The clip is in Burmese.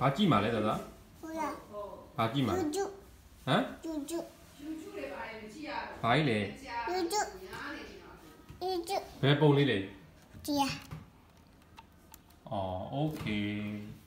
ဘာကြည့်မှာလဲတသားဟုတ်လားဘာကြည့်မှာကျူကျူဟမ်ကျူကျူဘာကြီးလဲကျူကျူကျူကျူဘယ်ပုံလေးလဲကြည့်ရအော်โอเค